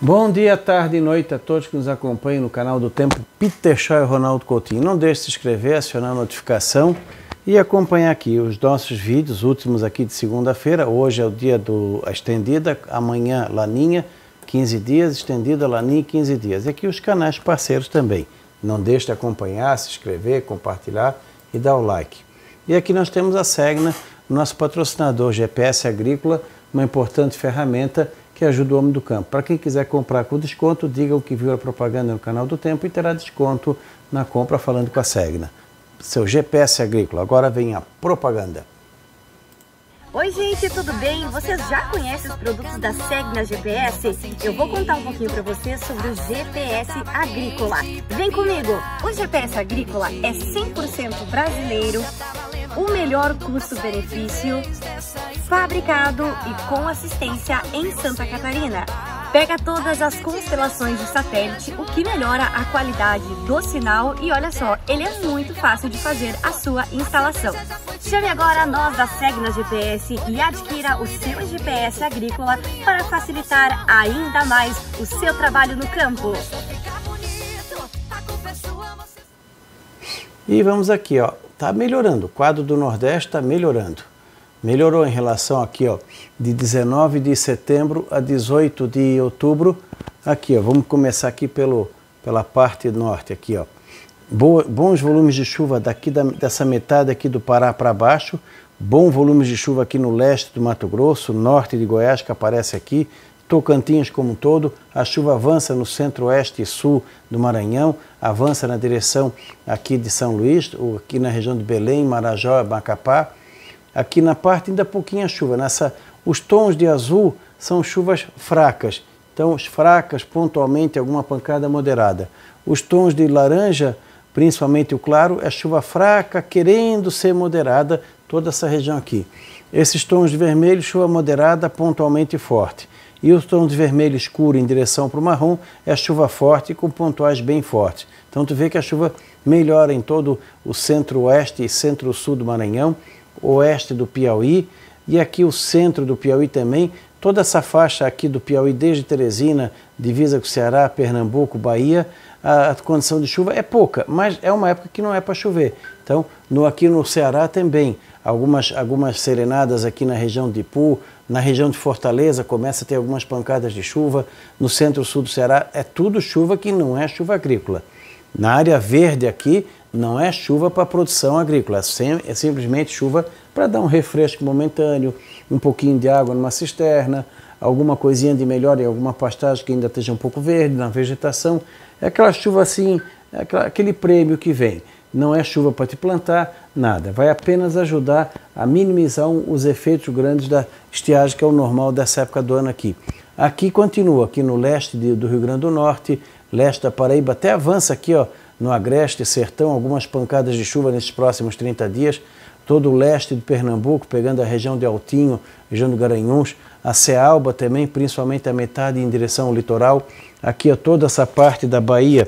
Bom dia, tarde e noite a todos que nos acompanham no canal do Tempo, Peter Shaw e Ronaldo Coutinho. Não deixe de se inscrever, acionar a notificação e acompanhar aqui os nossos vídeos, últimos aqui de segunda-feira. Hoje é o dia da estendida, amanhã Laninha, 15 dias, estendida Laninha, 15 dias. E aqui os canais parceiros também. Não deixe de acompanhar, se inscrever, compartilhar e dar o like. E aqui nós temos a Segna, nosso patrocinador GPS Agrícola, uma importante ferramenta que ajuda o homem do campo. Para quem quiser comprar com desconto, diga o que viu a propaganda no canal do Tempo e terá desconto na compra falando com a Segna. Seu GPS Agrícola. Agora vem a propaganda. Oi gente, tudo bem? Vocês já conhecem os produtos da Segna GPS? Eu vou contar um pouquinho para vocês sobre o GPS Agrícola. Vem comigo! O GPS Agrícola é 100% brasileiro, o melhor custo-benefício, fabricado e com assistência em Santa Catarina. Pega todas as constelações de satélite, o que melhora a qualidade do sinal e olha só, ele é muito fácil de fazer a sua instalação. Chame agora nós da Segna GPS e adquira o seu GPS agrícola para facilitar ainda mais o seu trabalho no campo. E vamos aqui, ó, tá melhorando, o quadro do Nordeste está melhorando. Melhorou em relação aqui, ó, de 19 de setembro a 18 de outubro. Aqui, ó, vamos começar aqui pela parte norte, aqui, ó. Bons volumes de chuva daqui dessa metade aqui do Pará para baixo. Bom volumes de chuva aqui no leste do Mato Grosso, norte de Goiás, que aparece aqui. Tocantins como um todo. A chuva avança no centro-oeste e sul do Maranhão, avança na direção aqui de São Luís, aqui na região de Belém, Marajó, Macapá. Aqui na parte ainda pouquinha chuva. Os tons de azul são chuvas fracas. Então, fracas, pontualmente, alguma pancada moderada. Os tons de laranja, principalmente o claro, é chuva fraca, querendo ser moderada, toda essa região aqui. Esses tons de vermelho, chuva moderada, pontualmente forte. E os tons de vermelho escuro em direção para o marrom é chuva forte com pontuais bem fortes. Então, tu vê que a chuva melhora em todo o centro-oeste e centro-sul do Maranhão, oeste do Piauí e aqui o centro do Piauí também. Toda essa faixa aqui do Piauí, desde Teresina, divisa com o Ceará, Pernambuco, Bahia, a condição de chuva é pouca, mas é uma época que não é para chover. Então, aqui no Ceará também, algumas serenadas aqui na região de Ipu, na região de Fortaleza, começa a ter algumas pancadas de chuva. No centro-sul do Ceará, é tudo chuva que não é chuva agrícola. Na área verde aqui, não é chuva para produção agrícola, é simplesmente chuva para dar um refresco momentâneo, um pouquinho de água numa cisterna, alguma coisinha de melhor em alguma pastagem que ainda esteja um pouco verde na vegetação. É aquela chuva assim, aquele prêmio que vem. Não é chuva para te plantar, nada. Vai apenas ajudar a minimizar os efeitos grandes da estiagem, que é o normal dessa época do ano aqui. Aqui continua, aqui no leste do Rio Grande do Norte, leste da Paraíba, até avança aqui, ó, no Agreste, Sertão, algumas pancadas de chuva nesses próximos 30 dias. Todo o leste de Pernambuco, pegando a região de Altinho, região do Garanhuns, a Cealba também, principalmente a metade em direção ao litoral. Aqui, ó, toda essa parte da Bahia,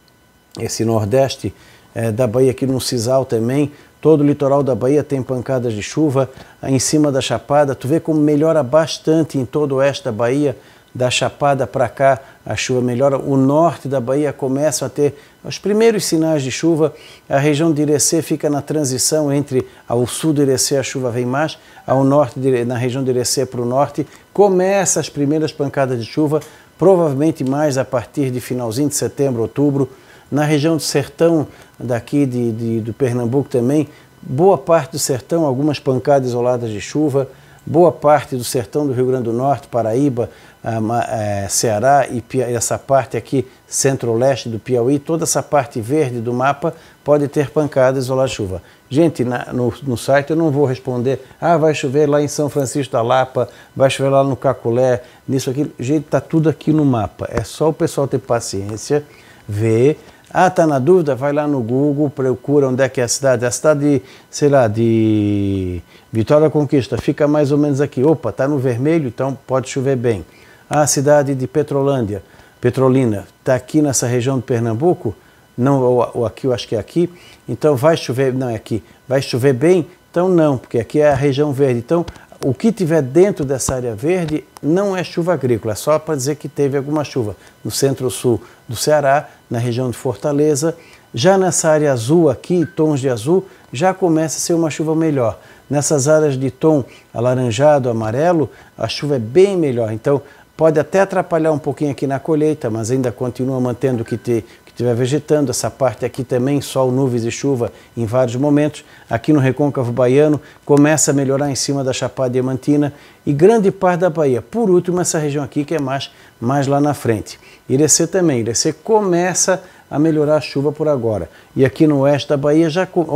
esse nordeste da Bahia aqui no Cisal também, todo o litoral da Bahia tem pancadas de chuva. Em cima da Chapada, tu vê como melhora bastante em todo o oeste da Bahia. Da Chapada para cá, a chuva melhora. O norte da Bahia começa a ter os primeiros sinais de chuva. A região de Irecê fica na transição entre ao sul de Irecê a chuva vem mais, ao norte, na região de Irecê para o norte, começa as primeiras pancadas de chuva, provavelmente mais a partir de finalzinho de setembro, outubro. Na região do sertão daqui do Pernambuco também, boa parte do sertão, algumas pancadas isoladas de chuva. Boa parte do sertão do Rio Grande do Norte, Paraíba, Ceará e essa parte aqui, centro-leste do Piauí, toda essa parte verde do mapa pode ter pancadas isoladas de chuva. Gente, no site eu não vou responder, vai chover lá em São Francisco da Lapa, vai chover lá no Caculé, nisso aqui. Gente, está tudo aqui no mapa. É só o pessoal ter paciência, ver. Tá na dúvida? Vai lá no Google, procura onde é que é a cidade. A cidade, sei lá, de Vitória da Conquista, fica mais ou menos aqui. Opa, tá no vermelho, então pode chover bem. A cidade de Petrolina, está aqui nessa região de Pernambuco? Não, ou aqui, eu acho que é aqui. Então vai chover, não é aqui. Vai chover bem? Então não, porque aqui é a região verde. Então O que tiver dentro dessa área verde não é chuva agrícola, é só para dizer que teve alguma chuva no centro-sul do Ceará, na região de Fortaleza. Já nessa área azul aqui, tons de azul, já começa a ser uma chuva melhor. Nessas áreas de tom alaranjado, amarelo, a chuva é bem melhor. Então, pode até atrapalhar um pouquinho aqui na colheita, mas ainda continua mantendo o que estiver vegetando. Essa parte aqui também, sol, nuvens e chuva em vários momentos. Aqui no Recôncavo Baiano, começa a melhorar em cima da Chapada Diamantina e grande parte da Bahia. Por último, essa região aqui que é mais lá na frente. Irecê também. Irecê começa a melhorar a chuva por agora. E aqui no oeste da Bahia,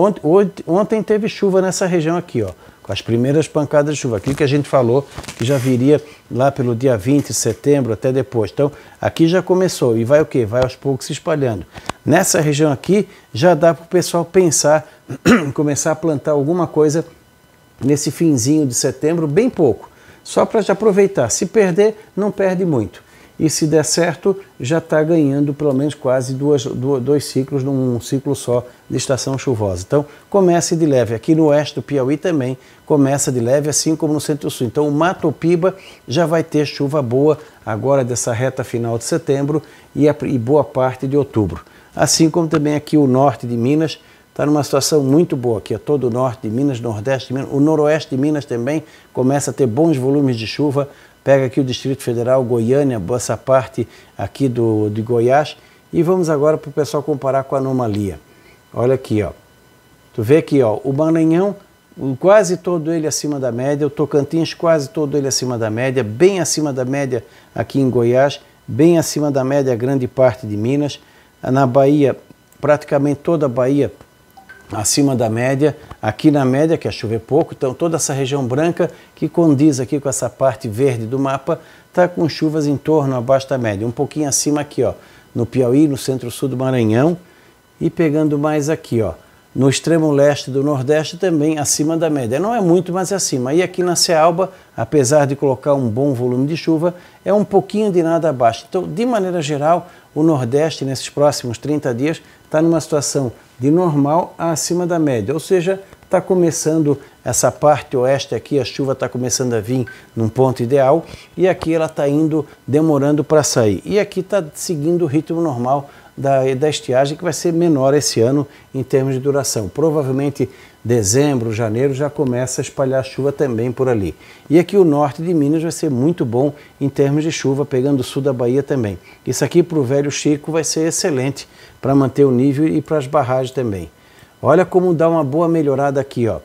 ontem teve chuva nessa região aqui, ó, com as primeiras pancadas de chuva. Aquilo que a gente falou, que já viria lá pelo dia 20 de setembro até depois. Então, aqui já começou. E vai o quê? Vai aos poucos se espalhando. Nessa região aqui, já dá para o pessoal pensar, começar a plantar alguma coisa nesse finzinho de setembro, bem pouco. Só para já aproveitar. Se perder, não perde muito. E se der certo, já está ganhando pelo menos quase dois ciclos num ciclo só de estação chuvosa. Então, comece de leve. Aqui no oeste do Piauí também começa de leve, assim como no centro-sul. Então, o Matopiba já vai ter chuva boa agora dessa reta final de setembro e boa parte de outubro. Assim como também aqui o norte de Minas está numa situação muito boa. Aqui é todo o norte de Minas, nordeste de Minas, o noroeste de Minas também começa a ter bons volumes de chuva. Pega aqui o Distrito Federal, Goiânia, essa parte aqui de Goiás. E vamos agora para o pessoal comparar com a anomalia. Olha aqui, ó. Tu vê aqui, ó, o Maranhão, quase todo ele acima da média, o Tocantins quase todo ele acima da média, bem acima da média aqui em Goiás, bem acima da média grande parte de Minas. Na Bahia, praticamente toda a Bahia acima da média, aqui na média, que é chover pouco, então toda essa região branca que condiz aqui com essa parte verde do mapa, está com chuvas em torno abaixo da média, um pouquinho acima aqui, ó, no Piauí, no centro-sul do Maranhão, e pegando mais aqui, ó, no extremo leste do Nordeste também acima da média, não é muito, mas é acima. E aqui na Cealba, apesar de colocar um bom volume de chuva, é um pouquinho de nada abaixo. Então, de maneira geral, o Nordeste nesses próximos 30 dias está numa situação de normal a acima da média, ou seja, está começando essa parte oeste aqui, a chuva está começando a vir num ponto ideal e aqui ela está indo, demorando para sair. E aqui está seguindo o ritmo normal da estiagem, que vai ser menor esse ano em termos de duração. Provavelmente dezembro, janeiro já começa a espalhar chuva também por ali. E aqui o norte de Minas vai ser muito bom em termos de chuva, pegando o sul da Bahia também. Isso aqui para o Velho Chico vai ser excelente para manter o nível e para as barragens também. Olha como dá uma boa melhorada aqui, ó.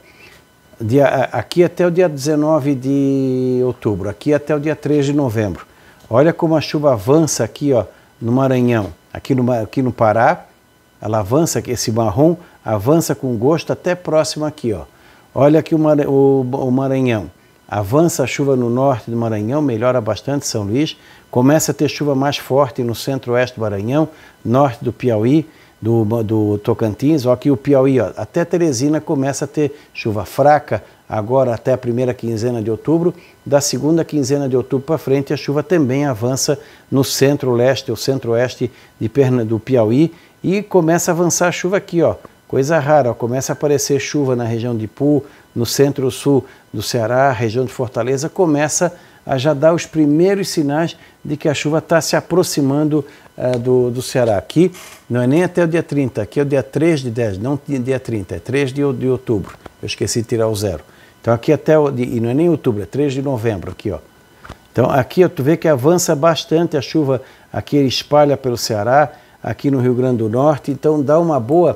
Aqui até o dia 19 de outubro, aqui até o dia 3 de novembro. Olha como a chuva avança aqui, ó, no Maranhão. Aqui no Pará, ela avança, esse marrom avança com gosto até próximo aqui, ó. Olha aqui o Maranhão. Avança a chuva no norte do Maranhão, melhora bastante São Luís. Começa a ter chuva mais forte no centro-oeste do Maranhão, norte do Piauí, do Tocantins. Ó, aqui o Piauí, ó, até Teresina começa a ter chuva fraca, agora até a primeira quinzena de outubro. Da segunda quinzena de outubro para frente, a chuva também avança no centro-leste ou centro-oeste do Piauí e começa a avançar a chuva aqui, ó. Coisa rara, ó, começa a aparecer chuva na região de Ipu, no centro-sul do Ceará, região de Fortaleza, começa a já dar os primeiros sinais de que a chuva está se aproximando do Ceará. Aqui não é nem até o dia 30, aqui é o dia 3 de 10, não dia 30, é 3 de outubro. Eu esqueci de tirar o zero. Então aqui até, e não é nem outubro, é 3 de novembro aqui, ó. Então aqui ó, tu vê que avança bastante a chuva, aqui ele espalha pelo Ceará, aqui no Rio Grande do Norte, então dá uma boa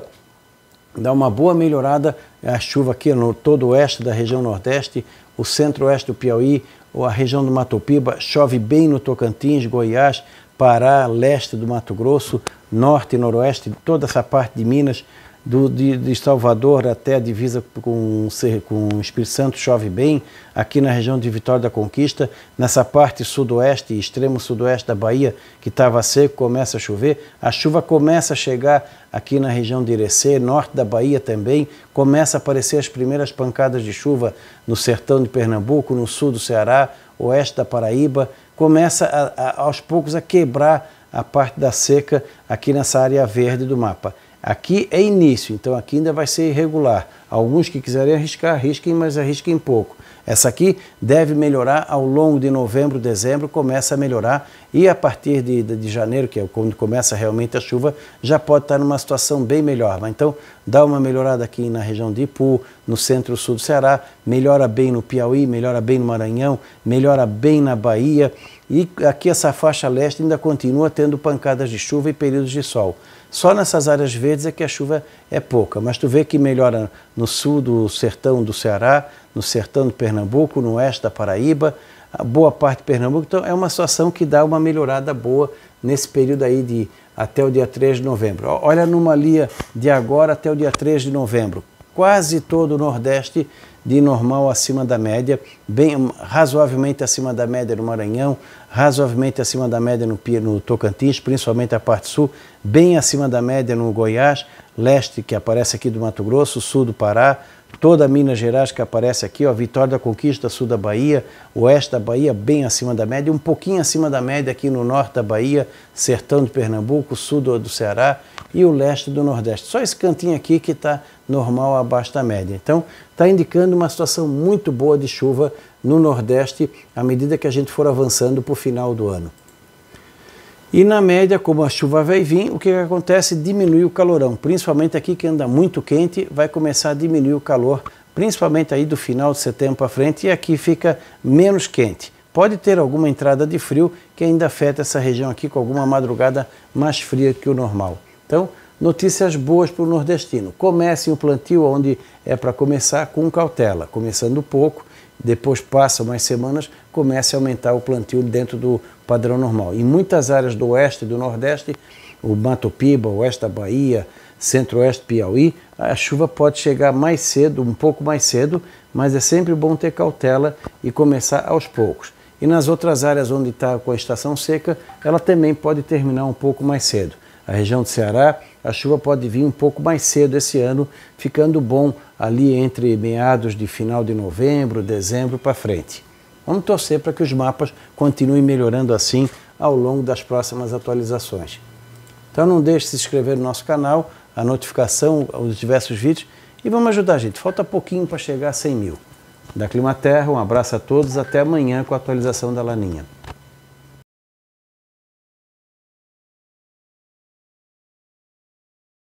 melhorada a chuva aqui no todo o oeste da região Nordeste, o centro-oeste do Piauí, ou a região do Matopiba, chove bem no Tocantins, Goiás, Pará, leste do Mato Grosso, norte e noroeste, toda essa parte de Minas, de Salvador até a divisa com o Espírito Santo chove bem, aqui na região de Vitória da Conquista, nessa parte sudoeste e extremo sudoeste da Bahia, que estava seco, começa a chover, a chuva começa a chegar aqui na região de Irecê, norte da Bahia também, começa a aparecer as primeiras pancadas de chuva no sertão de Pernambuco, no sul do Ceará, oeste da Paraíba, começa aos poucos a quebrar a parte da seca aqui nessa área verde do mapa. Aqui é início, então aqui ainda vai ser irregular. Alguns que quiserem arriscar, arrisquem, mas arrisquem pouco. Essa aqui deve melhorar ao longo de novembro, dezembro, começa a melhorar e a partir de janeiro, que é quando começa realmente a chuva, já pode estar numa situação bem melhor. Então, dá uma melhorada aqui na região de Ipu, no centro-sul do Ceará, melhora bem no Piauí, melhora bem no Maranhão, melhora bem na Bahia e aqui essa faixa leste ainda continua tendo pancadas de chuva e períodos de sol. Só nessas áreas verdes é que a chuva é pouca, mas tu vê que melhora no sul do sertão do Ceará, no sertão do Pernambuco, no oeste da Paraíba, a boa parte de Pernambuco. Então é uma situação que dá uma melhorada boa nesse período aí até o dia 3 de novembro. Olha numa linha de agora até o dia 3 de novembro. Quase todo o Nordeste de normal acima da média, bem razoavelmente acima da média no Maranhão, razoavelmente acima da média no Tocantins, principalmente a parte sul, bem acima da média no Goiás, leste que aparece aqui do Mato Grosso, sul do Pará, toda Minas Gerais que aparece aqui, ó, Vitória da Conquista, sul da Bahia, oeste da Bahia, bem acima da média, um pouquinho acima da média aqui no norte da Bahia, sertão de Pernambuco, sul do Ceará e o leste do Nordeste. Só esse cantinho aqui que está normal abaixo da média. Então, está indicando uma situação muito boa de chuva no Nordeste à medida que a gente for avançando para o final do ano. E na média, como a chuva vai vir, o que acontece? Diminui o calorão, principalmente aqui que anda muito quente, vai começar a diminuir o calor, principalmente aí do final de setembro para frente, e aqui fica menos quente. Pode ter alguma entrada de frio que ainda afeta essa região aqui com alguma madrugada mais fria que o normal. Então, notícias boas para o nordestino. Comecem o plantio onde é para começar com cautela, começando pouco, depois passa umas semanas, comece a aumentar o plantio dentro do padrão normal. Em muitas áreas do oeste e do nordeste, o Mato Piba, o oeste da Bahia, centro-oeste Piauí, a chuva pode chegar mais cedo, um pouco mais cedo, mas é sempre bom ter cautela e começar aos poucos. E nas outras áreas onde está com a estação seca, ela também pode terminar um pouco mais cedo. A região do Ceará, a chuva pode vir um pouco mais cedo esse ano, ficando bom ali entre meados de final de novembro, dezembro para frente. Vamos torcer para que os mapas continuem melhorando assim ao longo das próximas atualizações. Então não deixe de se inscrever no nosso canal, a notificação, os diversos vídeos e vamos ajudar a gente. Falta pouquinho para chegar a 100 mil. Da Climaterra, um abraço a todos, até amanhã com a atualização da Laninha.